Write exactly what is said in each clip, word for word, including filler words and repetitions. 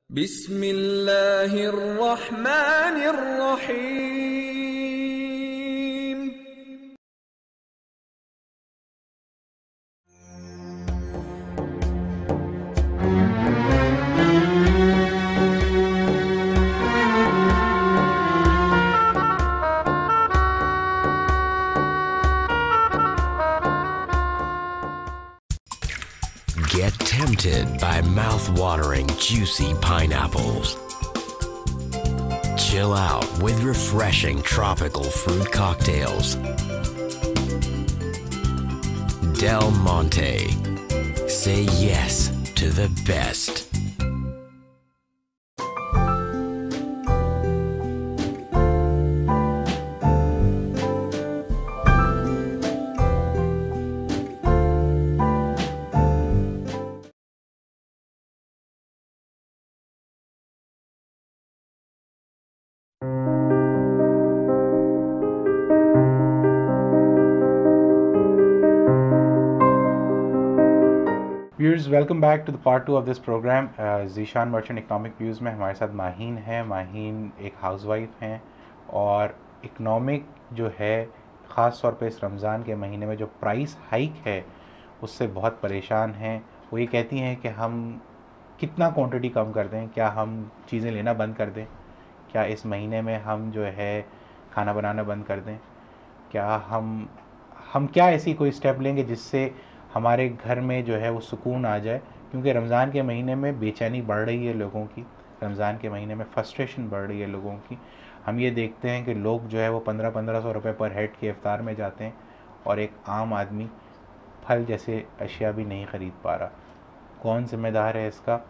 बिस्मिल्लाहिर्रहमानिर्रहीम। Get tempted by mouth-watering, juicy pineapples. Chill out with refreshing tropical fruit cocktails. Del Monte. Say yes to the best. Viewers, welcome back to the part two of this programme. Zeeshan Merchant economic views में हमारे साथ माहीन है। माहीन एक housewife हैं और economic जो है ख़ास तौर पे इस रमज़ान के महीने में जो प्राइस हाइक है उससे बहुत परेशान हैं। वो ये कहती हैं कि हम कितना क्वांटिटी कम कर दें, क्या हम चीज़ें लेना बंद कर दें, क्या इस महीने में हम जो है खाना बनाना बंद कर दें, क्या हम हम क्या ऐसी कोई स्टेप लेंगे जिससे हमारे घर में जो है वो सुकून आ जाए। क्योंकि रमज़ान के महीने में बेचैनी बढ़ रही है लोगों की, रमज़ान के महीने में फ्रस्ट्रेशन बढ़ रही है लोगों की। हम ये देखते हैं कि लोग जो है वो पंद्रह पंद्रह सौ रुपये पर हेड के इफ्तार में जाते हैं और एक आम आदमी फल जैसे अशिया भी नहीं ख़रीद पा रहा। कौन ज़िम्मेदार है इसका?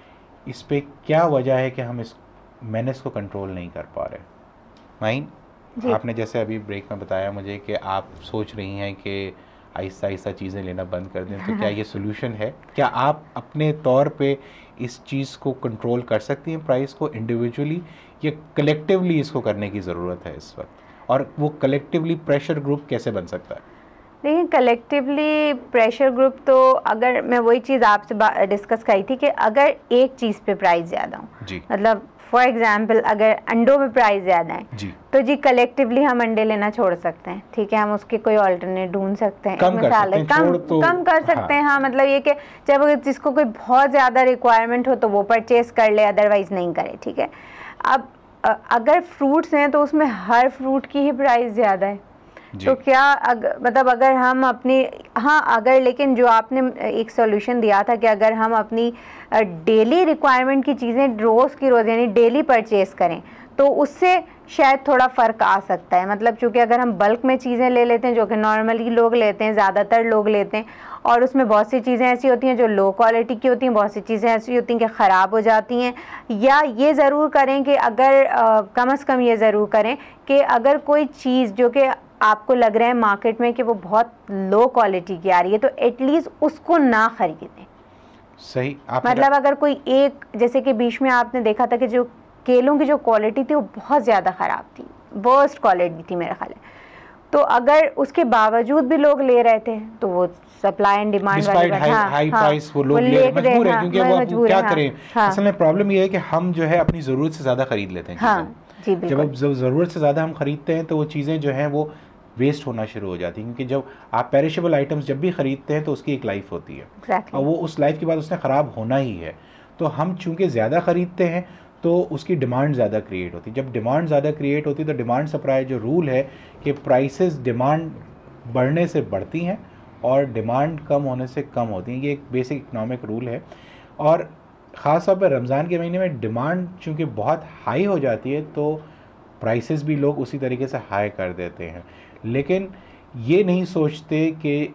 इस पे क्या वजह है कि हम इस मेनेस को कंट्रोल नहीं कर पा रहे? माइन, आपने जैसे अभी ब्रेक में बताया मुझे कि आप सोच रही हैं कि आहिस्ता आहिस्ता चीज़ें लेना बंद कर दें, तो क्या ये सोल्यूशन है? क्या आप अपने तौर पे इस चीज़ को कंट्रोल कर सकती हैं, प्राइस को इंडिविजुअली, या कलेक्टिवली इसको करने की ज़रूरत है इस वक्त? और वो कलेक्टिवली प्रेशर ग्रुप कैसे बन सकता है? देखिए, कलेक्टिवली प्रेशर ग्रुप तो, अगर मैं वही चीज़ आपसे डिस्कस करी थी कि अगर एक चीज़ पे प्राइस ज़्यादा हो, मतलब फॉर एग्जांपल अगर अंडों में प्राइस ज़्यादा है जी, तो जी कलेक्टिवली हम अंडे लेना छोड़ सकते हैं। ठीक है, हम उसके कोई ऑल्टरनेट ढूंढ सकते हैं, कम कर सकते हैं, कम तो, कम कर सकते हैं। हाँ, मतलब ये कि जब जिसको कोई बहुत ज़्यादा रिक्वायरमेंट हो तो वो परचेज कर ले, अदरवाइज नहीं करे। ठीक है, अब अगर फ्रूट्स हैं तो उसमें हर फ्रूट की ही प्राइस ज़्यादा है, तो क्या अग, मतलब अगर हम अपनी, हाँ अगर, लेकिन जो आपने एक सॉल्यूशन दिया था कि अगर हम अपनी डेली रिक्वायरमेंट की चीज़ें रोज़ की रोज़ यानी डेली परचेस करें तो उससे शायद थोड़ा फ़र्क आ सकता है। मतलब चूँकि अगर हम बल्क में चीज़ें ले लेते हैं, जो कि नॉर्मली लोग लेते हैं, ज़्यादातर लोग लेते हैं, और उसमें बहुत सी चीज़ें ऐसी होती हैं जो लो क्वालिटी की होती हैं, बहुत सी चीज़ें ऐसी होती हैं कि ख़राब हो जाती हैं। या ये ज़रूर करें कि अगर आ, कम अज़ कम ये ज़रूर करें कि अगर कोई चीज़ जो कि आपको लग रहा है मार्केट में कि वो बहुत लो क्वालिटी की आ रही है, तो एटलीस्ट उसको ना ख़रीदें। सही, मतलब अगर कोई एक, जैसे कि बीच में आपने देखा था कि जो केलों की जो क्वालिटी थी वो बहुत ज़्यादा ख़राब थी, वर्स्ट क्वालिटी थी मेरा ख्याल है, तो अगर उसके बावजूद भी लोग ले रहे थे तो वो सप्लाई एंड डिमांड वाली बात, हाँ, हाई प्राइस वो लोग ले मजबूर है, क्योंकि वो मजबूर क्या करें। असल में प्रॉब्लम ये है कि हम जो है अपनी ज़रूरत से ज़्यादा ख़रीद लेते हैं। हाँ, जी, जब जब ज़रूरत से ज़्यादा हम ख़रीदते हैं तो वो चीज़ें जो हैं वो वेस्ट होना शुरू हो जाती है। क्योंकि जब आप पेरिशेबल आइटम्स जब भी ख़रीदते हैं तो उसकी एक लाइफ होती है, exactly. और वो उस लाइफ के बाद उसने ख़राब होना ही है। तो हम चूँकि ज़्यादा ख़रीदते हैं तो उसकी डिमांड ज़्यादा क्रिएट होती है। जब डिमांड ज़्यादा क्रिएट होती है तो डिमांड सप्लाई जो रूल है कि प्राइसेस डिमांड बढ़ने से बढ़ती हैं और डिमांड कम होने से कम होती हैं, ये एक बेसिक इकनॉमिक रूल है। और ख़ास तौर पर रमज़ान के महीने में डिमांड चूँकि बहुत हाई हो जाती है तो प्राइसेस भी लोग उसी तरीके से हाई कर देते हैं, लेकिन ये नहीं सोचते कि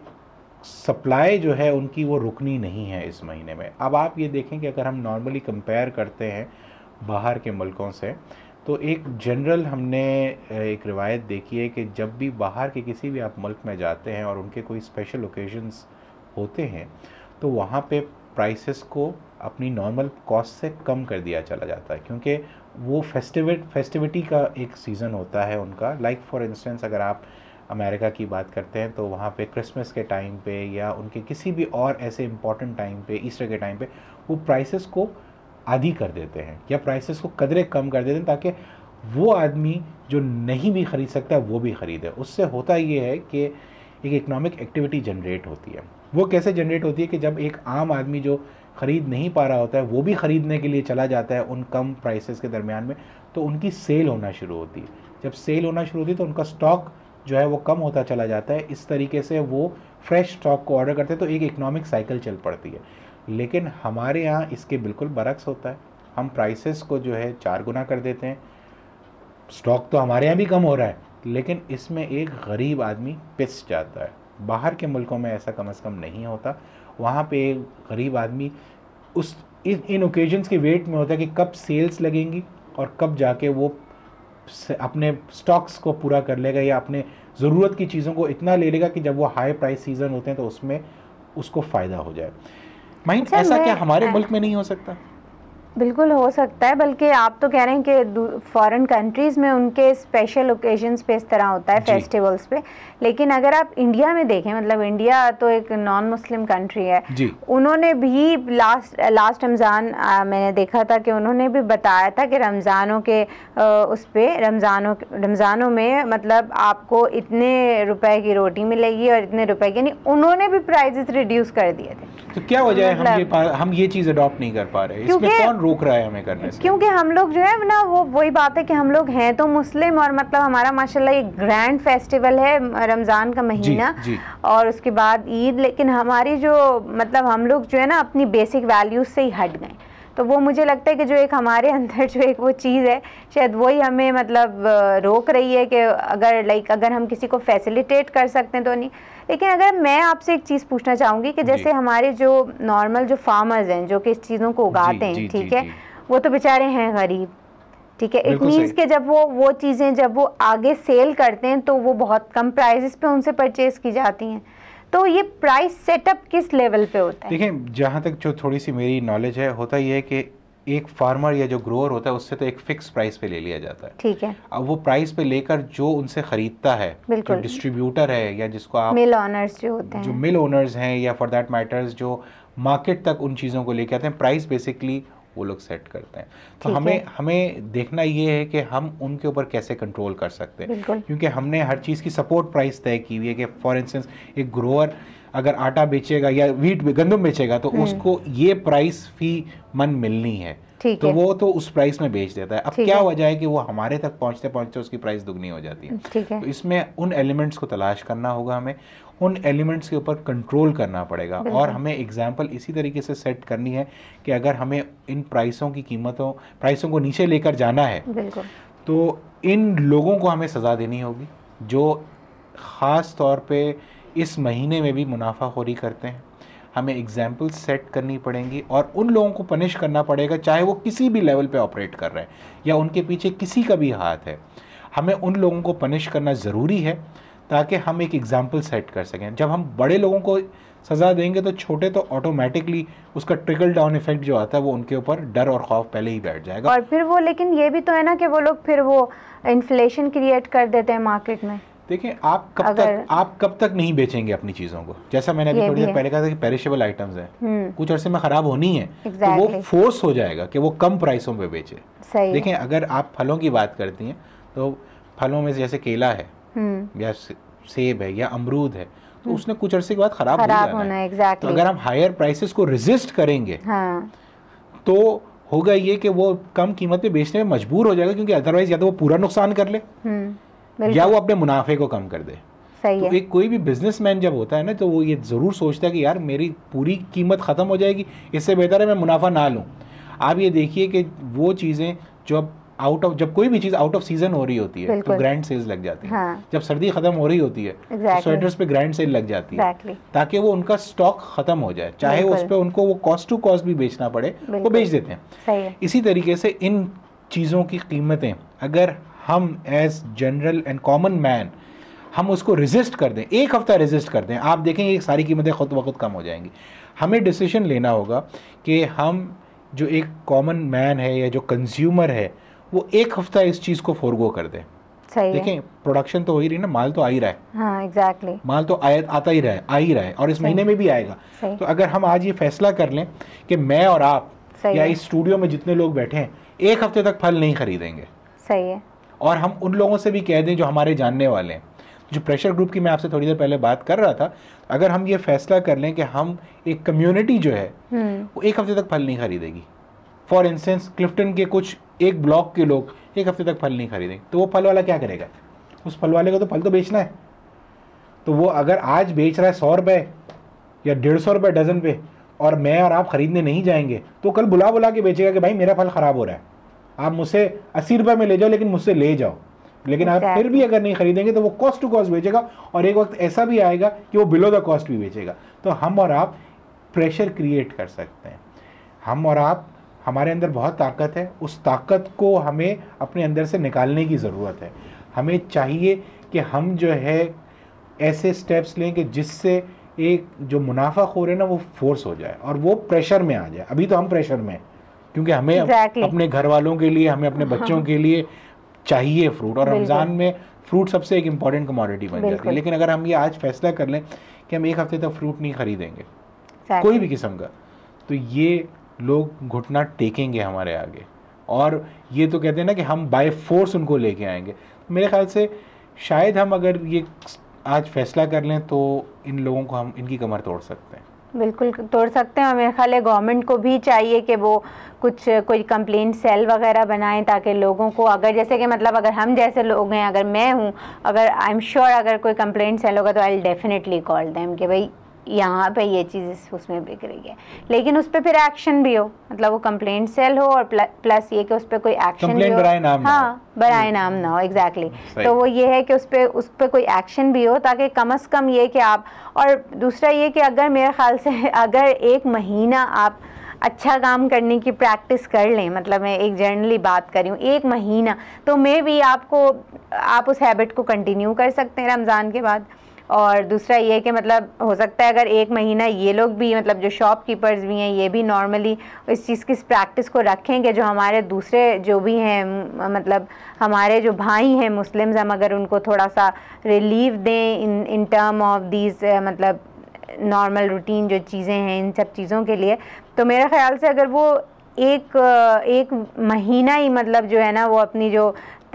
सप्लाई जो है उनकी वो रुकनी नहीं है इस महीने में। अब आप ये देखें कि अगर हम नॉर्मली कंपेयर करते हैं बाहर के मुल्कों से, तो एक जनरल हमने एक रिवायत देखी है कि जब भी बाहर के किसी भी आप मुल्क में जाते हैं और उनके कोई स्पेशल ओकेजन्स होते हैं तो वहाँ पे प्राइसेस को अपनी नॉर्मल कॉस्ट से कम कर दिया चला जाता है, क्योंकि वो फेस्टिविट फेस्टिविटी का एक सीज़न होता है उनका। लाइक फॉर इंस्टेंस अगर आप अमेरिका की बात करते हैं तो वहाँ पे क्रिसमस के टाइम पे या उनके किसी भी और ऐसे इम्पॉर्टेंट टाइम पे, ईस्टर के टाइम पे, वो प्राइसेस को आदी कर देते हैं या प्राइसेस को कदरे कम कर देते हैं ताकि वो आदमी जो नहीं भी ख़रीद सकता वो भी ख़रीदे। उससे होता ये है कि एक इकनॉमिक एक्टिविटी जनरेट होती है। वो कैसे जनरेट होती है कि जब एक आम आदमी जो ख़रीद नहीं पा रहा होता है वो भी ख़रीदने के लिए चला जाता है उन कम प्राइसेस के दरमियान में, तो उनकी सेल होना शुरू होती है। जब सेल होना शुरू होती है तो उनका स्टॉक जो है वो कम होता चला जाता है। इस तरीके से वो फ्रेश स्टॉक को ऑर्डर करते हैं, तो एक इकनॉमिक साइकिल चल पड़ती है। लेकिन हमारे यहाँ इसके बिल्कुल बरक्स होता है। हम प्राइसेस को जो है चार गुना कर देते हैं। स्टॉक तो हमारे यहाँ भी कम हो रहा है, लेकिन इसमें एक गरीब आदमी पिस जाता है। बाहर के मुल्कों में ऐसा कम से कम नहीं होता। वहाँ पे एक गरीब आदमी उस इन इन ओकेजन्स के वेट में होता है कि कब सेल्स लगेंगी और कब जाके वो अपने स्टॉक्स को पूरा कर लेगा या अपने ज़रूरत की चीज़ों को इतना ले लेगा कि जब वो हाई प्राइस सीज़न होते हैं तो उसमें उसको फ़ायदा हो जाए। माइन अच्छा, ऐसा क्या हमारे मुल्क में नहीं हो सकता? बिल्कुल हो सकता है, बल्कि आप तो कह रहे हैं कि फॉरेन कंट्रीज़ में उनके स्पेशल ओकेजन्स पे इस तरह होता है, फेस्टिवल्स पे। लेकिन अगर आप इंडिया में देखें, मतलब इंडिया तो एक नॉन मुस्लिम कंट्री है, उन्होंने भी लास्ट लास्ट रमज़ान मैंने देखा था कि उन्होंने भी बताया था कि रमज़ानों के आ, उस पर रमज़ानों रमज़ानों में मतलब आपको इतने रुपए की रोटी मिलेगी और इतने रुपए की नहीं, उन्होंने भी प्राइजेस रिड्यूस कर दिए थे। तो क्या वजह है हम ये हम ये चीज़ अडॉप्ट नहीं कर पा रहे? इसमें कौन रोक रहा है हमें करने से? क्योंकि हम लोग जो है ना, वो वही बात है कि हम लोग हैं तो मुस्लिम, और मतलब हमारा माशाल्लाह एक ग्रैंड फेस्टिवल है रमज़ान का महीना जी, जी. और उसके बाद ईद। लेकिन हमारी जो मतलब हम लोग जो है ना अपनी बेसिक वैल्यूज से ही हट गए। तो वो मुझे लगता है कि जो एक हमारे अंदर जो एक वो चीज़ है शायद वही हमें मतलब रोक रही है कि अगर लाइक अगर हम किसी को फैसिलिटेट कर सकते हैं तो नहीं। लेकिन अगर मैं आपसे एक चीज़ पूछना चाहूँगी कि जैसे हमारे जो नॉर्मल जो फार्मर्स हैं जो कि इस चीज़ों को उगाते हैं, ठीक है, वो तो बेचारे हैं गरीब, ठीक है। इट मीन्स के जब वो वो चीज़ें जब वो आगे सेल करते हैं तो वो बहुत कम प्राइसेस पे उनसे परचेज की जाती हैं। तो ये प्राइस सेटअप किस लेवल पे होता है? देखें, जहाँ तक जो थोड़ी सी मेरी नॉलेज है, होता ये है कि एक फार्मर या जो ग्रोअर होता है उससे तो एक फिक्स प्राइस पे ले लिया जाता है, ठीक है। अब वो प्राइस पे लेकर जो उनसे खरीदता है, जो डिस्ट्रीब्यूटर है या जिसको आप मिल ओनर्स जो होते हैं, जो मिल ओनर्स हैं या फॉर दैट मैटर्स जो मार्केट तक उन चीज़ों को लेके आते हैं, प्राइस बेसिकली वो लोग सेट करते हैं। तो हमें हमें देखना ये है कि हम उनके ऊपर कैसे कंट्रोल कर सकते हैं, क्योंकि हमने हर चीज़ की सपोर्ट प्राइस तय की हुई है कि फॉर इंस्टेंस एक ग्रोअर अगर आटा बेचेगा या वीट गंदम बेचेगा तो उसको ये प्राइस फी मन मिलनी है, तो है। वो तो उस प्राइस में बेच देता है। अब क्या वजह है कि वो हमारे तक पहुंचते पहुंचते उसकी प्राइस दुगनी हो जाती है, है। तो इसमें उन एलिमेंट्स को तलाश करना होगा, हमें उन एलिमेंट्स के ऊपर कंट्रोल करना पड़ेगा और हमें एग्जांपल इसी तरीके से सेट करनी है कि अगर हमें इन प्राइसों की कीमतों प्राइसों को नीचे लेकर जाना है तो इन लोगों को हमें सज़ा देनी होगी जो ख़ास तौर पे इस महीने में भी मुनाफाखोरी करते हैं। हमें एग्जाम्पल सेट करनी पड़ेंगी और उन लोगों को पनिश करना पड़ेगा, चाहे वो किसी भी लेवल पे ऑपरेट कर रहे हैं या उनके पीछे किसी का भी हाथ है। हमें उन लोगों को पनिश करना ज़रूरी है ताकि हम एक एग्जाम्पल सेट कर सकें। जब हम बड़े लोगों को सज़ा देंगे तो छोटे तो ऑटोमेटिकली उसका ट्रिकल डाउन इफेक्ट जो आता है वो उनके ऊपर डर और खौफ पहले ही बैठ जाएगा। और फिर वो लेकिन ये भी तो है ना कि वो लोग फिर वो इन्फ्लेशन क्रिएट कर देते हैं मार्केट में। देखिए, आप कब तक आप कब तक नहीं बेचेंगे अपनी चीज़ों को? जैसा मैंने अभी थोड़ी देर पहले कहा था कि पेरिशेबल आइटम्स हैं, कुछ अरसे में ख़राब होनी है, तो वो फोर्स हो जाएगा कि वो कम प्राइसों पे बेचे। देखें, अगर आप फलों की बात करती हैं तो फलों में जैसे केला है या सेब है या अमरूद है तो उसने कुछ अरसे के बाद ख़राब हो जाना है। exactly. तो अगर हम हायर प्राइसेस को रेजिस्ट करेंगे हाँ। तो होगा ये कि वो कम कीमत पे बेचने में मजबूर हो जाएगा, क्योंकि अदरवाइज या तो वो पूरा नुकसान कर ले या वो अपने मुनाफे को कम कर दे। सही तो है। एक कोई भी बिजनेसमैन जब होता है ना तो वो ये ज़रूर सोचता है कि यार मेरी पूरी कीमत ख़त्म हो जाएगी, इससे बेहतर है मैं मुनाफा ना लूँ। आप ये देखिए कि वो चीज़ें जो आउट ऑफ जब कोई भी चीज़ आउट ऑफ सीजन हो रही होती है तो ग्रैंड सेल्स लग जाती है। हाँ। जब सर्दी ख़त्म हो रही होती है exactly. तो स्वेटर्स पे ग्रैंड सेल लग जाती है exactly. ताकि वो उनका स्टॉक ख़त्म हो जाए, चाहे उस पर उनको वो कॉस्ट टू कॉस्ट भी बेचना पड़े वो बेच देते हैं। सही है। इसी तरीके से इन चीज़ों की कीमतें अगर हम as general and common man हम उसको रेजिस्ट कर दें, एक हफ्ता रेजिस्ट कर दें, आप देखेंगे सारी कीमतें खुद ब खुद कम हो जाएंगी। हमें डिसीजन लेना होगा कि हम जो एक कॉमन मैन है या जो कंज्यूमर है वो एक हफ्ता इस चीज़ को फोरगो कर दें। सही देखें, प्रोडक्शन तो हो ही रही ना, माल तो आ ही रहा है। हाँ, एग्जैक्टली। माल तो आया आता ही रहा है आ ही रहा है और इस महीने में भी आएगा। तो अगर हम आज ये फैसला कर लें कि मैं और आप या इस स्टूडियो में जितने लोग बैठे हैं एक हफ्ते तक फल नहीं खरीदेंगे। सही है। और हम उन लोगों से भी कह दें जो हमारे जानने वाले हैं, जो प्रेशर ग्रुप की मैं आपसे थोड़ी देर पहले बात कर रहा था, अगर हम ये फैसला कर लें कि हम एक कम्युनिटी जो है वो एक हफ्ते तक फल नहीं खरीदेगी। फॉर इंस्टेंस क्लिफ्टन के कुछ एक ब्लॉक के लोग एक हफ्ते तक फल नहीं खरीदेंगे, तो वो फल वाला क्या करेगा? उस फल वाले को तो फल तो बेचना है, तो वो अगर आज बेच रहा है सौ रुपये या डेढ़ सौ रुपये डज़न पे और मैं और आप ख़रीदने नहीं जाएंगे, तो कल बुला बुला के बेचेगा कि भाई मेरा फल ख़राब हो रहा है, आप मुझसे अस्सी रुपये में ले जाओ लेकिन मुझसे ले जाओ। लेकिन आप फिर भी अगर नहीं खरीदेंगे तो वो कॉस्ट टू कॉस्ट बेचेगा, और एक वक्त ऐसा भी आएगा कि वो बिलो द कॉस्ट भी बेचेगा। तो हम और आप प्रेशर क्रिएट कर सकते हैं। हम और आप, हमारे अंदर बहुत ताकत है, उस ताकत को हमें अपने अंदर से निकालने की ज़रूरत है। हमें चाहिए कि हम जो है ऐसे स्टेप्स लें कि जिससे एक जो मुनाफाखोर है ना वो फोर्स हो जाए और वो प्रेशर में आ जाए। अभी तो हम प्रेशर में हैं क्योंकि हमें exactly. अपने घर वालों के लिए, हमें अपने बच्चों के लिए चाहिए फ्रूट, और रमज़ान में फ्रूट सबसे एक इम्पॉर्टेंट कमोडिटी बन जाती है। लेकिन अगर हम ये आज फैसला कर लें कि हम एक हफ्ते तक फ्रूट नहीं खरीदेंगे exactly. कोई भी किस्म का, तो ये लोग घुटना टेकेंगे हमारे आगे, और ये तो कहते हैं ना कि हम बाय फोर्स उनको लेके आएंगे। मेरे ख्याल से शायद हम अगर ये आज फैसला कर लें तो इन लोगों को हम इनकी कमर तोड़ सकते हैं। बिल्कुल तोड़ सकते हैं। और मेरे ख्याल है गवर्नमेंट को भी चाहिए कि वो कुछ कोई कंप्लेंट सेल वगैरह बनाएं, ताकि लोगों को, अगर जैसे कि मतलब अगर हम जैसे लोग हैं, अगर मैं हूँ, अगर आई एम श्योर अगर कोई कंप्लेंट सेल होगा तो I will definitely call them कि भाई यहाँ पे ये चीज़ उसमें बिक रही है, लेकिन उस पर फिर एक्शन भी हो, मतलब वो कंप्लेंट सेल हो और प्लस ये कि उस पर कोई एक्शन भी हो। नाम हाँ, बराए नाम ना हो, एग्जैक्टली। तो वो ये है कि उस पर उस पर कोई एक्शन भी हो, ताकि कम अज़ कम ये कि आप, और दूसरा ये कि अगर मेरे ख्याल से अगर एक महीना आप अच्छा काम करने की प्रैक्टिस कर लें, मतलब मैं एक जनरली बात कर रही हूँ, एक महीना, तो मे भी आपको आप उस हैबिट को कंटिन्यू कर सकते हैं रमज़ान के बाद। और दूसरा ये कि मतलब हो सकता है अगर एक महीना ये लोग भी, मतलब जो शॉपकीपर्स भी हैं, ये भी नॉर्मली इस चीज़ की प्रैक्टिस को रखें कि जो हमारे दूसरे जो भी हैं, मतलब हमारे जो भाई हैं मुस्लिम्स, हम अगर उनको थोड़ा सा रिलीफ दें in in term of these, मतलब नॉर्मल रूटीन जो चीज़ें हैं इन सब चीज़ों के लिए, तो मेरे ख़्याल से अगर वो एक एक महीना ही, मतलब जो है ना वो अपनी जो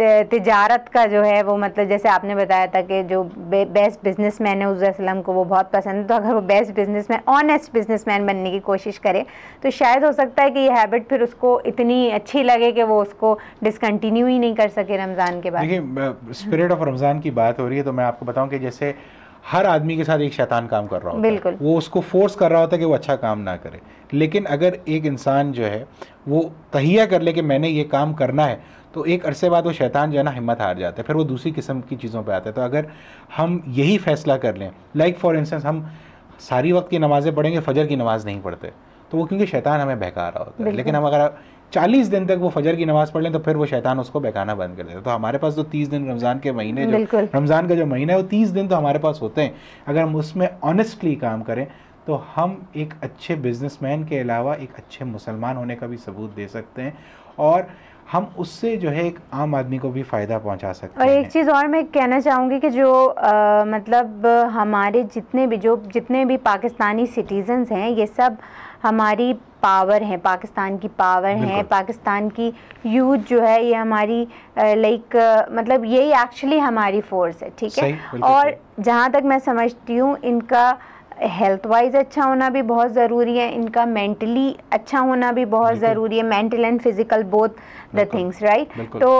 तिजारत का जो है वो, मतलब जैसे आपने बताया था कि जो बे, बेस्ट बिजनेसमैन है उज़्ज़ैसलम को वो बहुत पसंद है, तो अगर वो बेस्ट बिजनेसमैन, ऑनेस्ट बिजनेसमैन बनने की कोशिश करे तो शायद हो सकता है कि ये हैबिट फिर उसको इतनी अच्छी लगे कि वो उसको डिसकंटिन्यू ही नहीं कर सके रमज़ान के बाद। देखिए, स्पिरिट ऑफ रमज़ान की बात हो रही है, तो मैं आपको बताऊँ कि जैसे हर आदमी के साथ एक शैतान काम कर रहा होता बिल्कुल। है, वो उसको फोर्स कर रहा होता है कि वो अच्छा काम ना करे। लेकिन अगर एक इंसान जो है वो तहिया कर ले कि मैंने ये काम करना है, तो एक अरसे बाद वो शैतान जो है ना हिम्मत हार जाता है, फिर वो दूसरी किस्म की चीज़ों पे आता है। तो अगर हम यही फैसला कर लें, लाइक फॉर इंस्टेंस हम सारी वक्त की नमाज़ें पढ़ेंगे, फजर की नमाज़ नहीं पढ़ते, तो वो क्योंकि शैतान हमें बहका रहा होता है। लेकिन हम अगर चालीस दिन तक वो फजर की नमाज़ पढ़ लें तो फिर वो शैतान उसको बहकाना बंद कर देता है। तो हमारे पास तो तीस दिन रमज़ान के महीने, जो रमज़ान का जो महीना है वो तीस दिन तो हमारे पास होते हैं। अगर हम उसमें ऑनेस्टली काम करें तो हम एक अच्छे बिजनेसमैन के अलावा एक अच्छे मुसलमान होने का भी सबूत दे सकते हैं, और हम उससे जो है एक आम आदमी को भी फ़ायदा पहुंचा सकते हैं। और एक चीज़ और मैं कहना चाहूँगी कि जो आ, मतलब हमारे जितने भी जो जितने भी पाकिस्तानी सिटीज़न्स हैं, ये सब हमारी पावर है, पाकिस्तान की पावर है, पाकिस्तान की यूथ जो है ये हमारी लाइक मतलब यही एक्चुअली हमारी फोर्स है, ठीक है। और जहाँ तक मैं समझती हूँ इनका हेल्थ वाइज अच्छा होना भी बहुत ज़रूरी है, इनका मेंटली अच्छा होना भी बहुत ज़रूरी है, mental and physical both the things, right.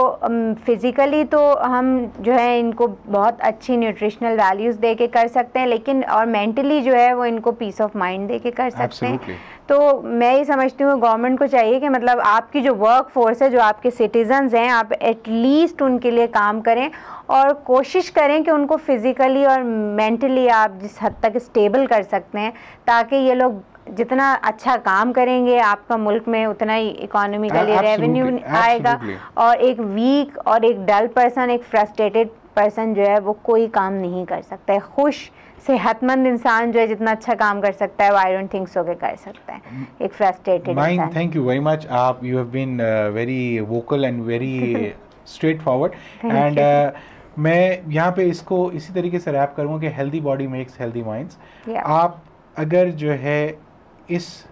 तो फिज़िकली um, तो हम जो है इनको बहुत अच्छी न्यूट्रिशनल वैल्यूज़ दे के कर सकते हैं, लेकिन और मेंटली जो है वो इनको पीस ऑफ माइंड दे के कर सकते हैं। तो मैं ये समझती हूँ गवर्नमेंट को चाहिए कि मतलब आपकी जो वर्क फोर्स है, जो आपके सिटीजन्स हैं, आप एटलीस्ट उनके लिए काम करें और कोशिश करें कि उनको फिज़िकली और मेंटली आप जिस हद तक स्टेबल कर सकते हैं, ताकि ये लोग जितना अच्छा काम करेंगे आपका मुल्क में उतना ही इकोनॉमिकली रेवेन्यू आएगा, और एक वीक और एक डल पर्सन, एक फ्रस्ट्रेटेड पर्सन जो है वो कोई काम नहीं कर सकता है। खुश सेहतमंद इंसान जो है जितना अच्छा काम कर सकता है वो आई डोंट थिंक सो के कर सकता है एक फ्रस्ट्रेटेड इंसान। थैंक यू वेरी मच, आप you have been very vocal and very straightforward, and मैं यहाँ पे इसको इसी तरीके से रैप करूँगा कि healthy body makes healthy minds. आप अगर जो है इस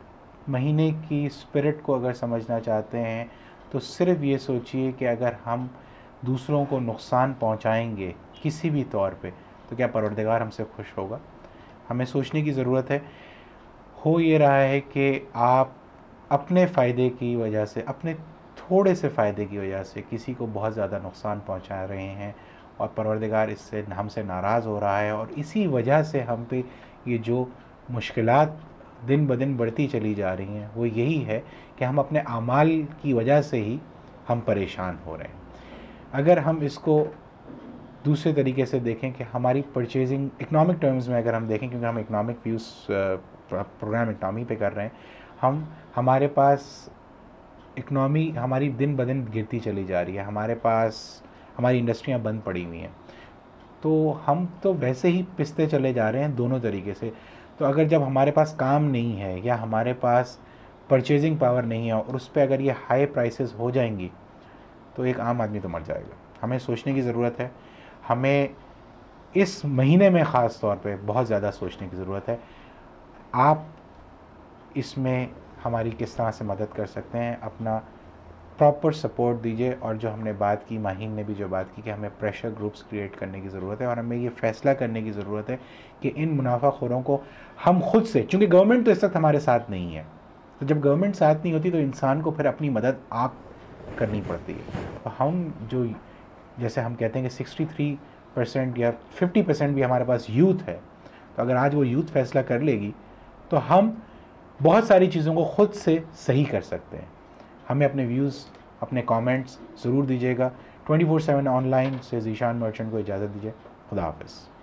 महीने की स्पिरिट को अगर समझना चाहते हैं तो सिर्फ ये सोचिए कि अगर हम दूसरों को नुकसान पहुंचाएंगे किसी भी तौर पे तो क्या परवरदिगार हमसे खुश होगा। हमें सोचने की ज़रूरत है। हो ये रहा है कि आप अपने फ़ायदे की वजह से, अपने थोड़े से फ़ायदे की वजह से किसी को बहुत ज़्यादा नुकसान पहुंचा रहे हैं और परवरदिगार इससे हमसे नाराज़ हो रहा है, और इसी वजह से हम पे ये जो मुश्किलात दिन ब दिन बढ़ती चली जा रही हैं वो यही है कि हम अपने आमाल की वजह से ही हम परेशान हो रहे हैं। अगर हम इसको दूसरे तरीके से देखें कि हमारी परचेजिंग इकनॉमिक टर्म्स में अगर हम देखें, क्योंकि हम इकनॉमिक व्यूज़ प्रोग्राम इकनॉमी पे कर रहे हैं, हम हमारे पास इकनॉमी हमारी दिन ब दिन गिरती चली जा रही है, हमारे पास हमारी इंडस्ट्रियां बंद पड़ी हुई हैं, तो हम तो वैसे ही पिसते चले जा रहे हैं दोनों तरीके से। तो अगर जब हमारे पास काम नहीं है या हमारे पास परचेजिंग पावर नहीं है और उस पर अगर ये हाई प्राइसेस हो जाएंगी तो एक आम आदमी तो मर जाएगा। हमें सोचने की ज़रूरत है। हमें इस महीने में ख़ास तौर पे बहुत ज़्यादा सोचने की ज़रूरत है। आप इसमें हमारी किस तरह से मदद कर सकते हैं, अपना प्रॉपर सपोर्ट दीजिए। और जो हमने बात की, माहीन ने भी जो बात की कि हमें प्रेशर ग्रुप्स क्रिएट करने की ज़रूरत है और हमें ये फ़ैसला करने की ज़रूरत है कि इन मुनाफाखोरों को हम खुद से, चूँकि गवर्नमेंट तो इस वक्त हमारे साथ नहीं है, तो जब गवर्नमेंट साथ नहीं होती तो इंसान को फिर अपनी मदद आप करनी पड़ती है। तो हम जो, जैसे हम कहते हैं कि सिक्सटी थ्री परसेंट या फिफ्टी परसेंट भी हमारे पास यूथ है, तो अगर आज वो यूथ फैसला कर लेगी तो हम बहुत सारी चीज़ों को खुद से सही कर सकते हैं। हमें अपने व्यूज़, अपने कमेंट्स ज़रूर दीजिएगा। ट्वेंटी फोर सेवन ऑनलाइन से ज़ीशान मर्चेंट को इजाज़त दीजिए। खुदा हाफ़िज़।